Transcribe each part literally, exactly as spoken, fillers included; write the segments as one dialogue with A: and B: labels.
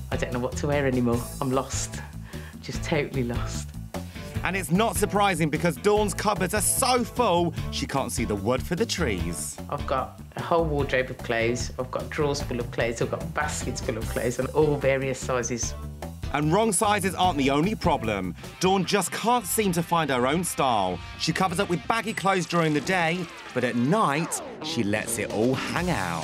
A: I don't know what to wear anymore. I'm lost, just totally lost.
B: And it's not surprising because Dawn's cupboards are so full, she can't see the wood for the trees.
A: I've got a whole wardrobe of clothes, I've got drawers full of clothes, I've got baskets full of clothes, and all various sizes.
B: And wrong sizes aren't the only problem. Dawn just can't seem to find her own style. She covers up with baggy clothes during the day, but at night, she lets it all hang out.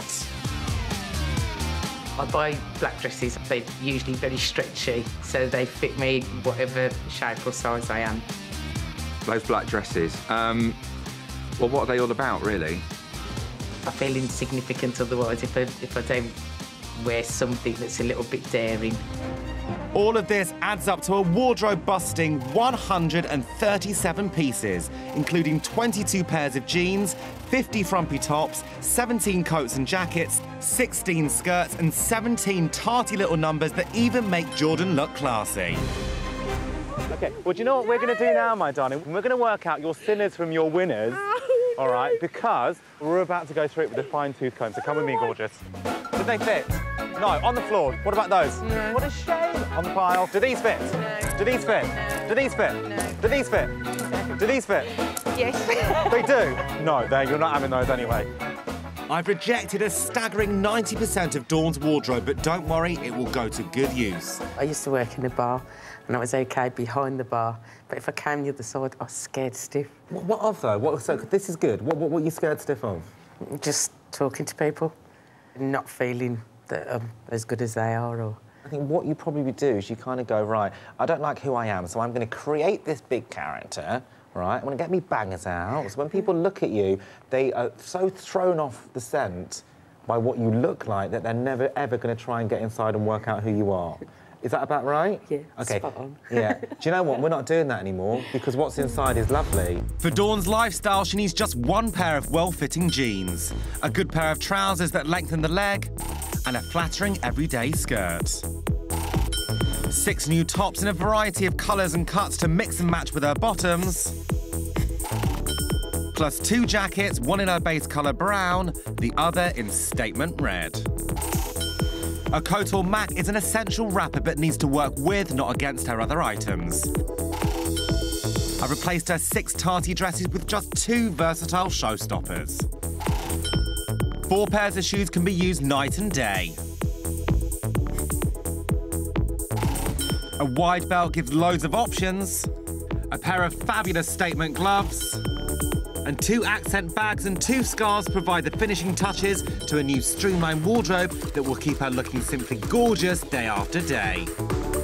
A: I buy black dresses. They're usually very stretchy, so they fit me whatever shape or size I am.
C: Those black dresses, um, well, what are they all about, really?
A: I feel insignificant otherwise if I, if I don't wear something that's a little bit daring.
B: All of this adds up to a wardrobe-busting one hundred thirty-seven pieces, including twenty-two pairs of jeans, fifty frumpy tops, seventeen coats and jackets, sixteen skirts, and seventeen tarty little numbers that even make Jordan look classy.
D: OK, well, do you know what we're going to do now, my darling? We're going to work out your sinners from your winners, all right, because we're about to go through it with a fine-tooth comb. So come with me, gorgeous. Did they fit? No, on the floor. What about those?
A: No.
D: What a shame. On the pile. Do these fit?
A: No.
D: Do these fit?
A: No.
D: Do these fit?
A: No.
D: Do these fit?
A: No.
D: Do these fit?
A: Yes.
D: They do? No, they, you're not having those anyway.
B: I've rejected a staggering ninety percent of Dawn's wardrobe, but don't worry, it will go to good use.
A: I used to work in a bar, and I was OK behind the bar, but if I came the other side, I was scared stiff.
D: What, what of, though? What, so this is good. What, what, what are you scared stiff of?
A: Just talking to people, not feeling that I'm as good as they are, or...
D: I think what you probably do is you kind of go, right, I don't like who I am, so I'm going to create this big character, right? I'm going to get me bangers out, so when people look at you, they are so thrown off the scent by what you look like that they're never, ever going to try and get inside and work out who you are. Is that about right?
A: Yeah,
D: okay.
A: spot on.
D: Yeah. Do you know what? We're not doing that anymore because what's inside is lovely.
B: For Dawn's lifestyle, she needs just one pair of well-fitting jeans, a good pair of trousers that lengthen the leg, and a flattering everyday skirt. Six new tops in a variety of colours and cuts to mix and match with her bottoms. Plus two jackets, one in her base colour brown, the other in statement red. A coat or mac is an essential wrapper but needs to work with, not against her other items. I've replaced her six tarty dresses with just two versatile showstoppers. Four pairs of shoes can be used night and day. A wide belt gives loads of options. A pair of fabulous statement gloves. And two accent bags and two scarves provide the finishing touches to a new streamlined wardrobe that will keep her looking simply gorgeous day after day.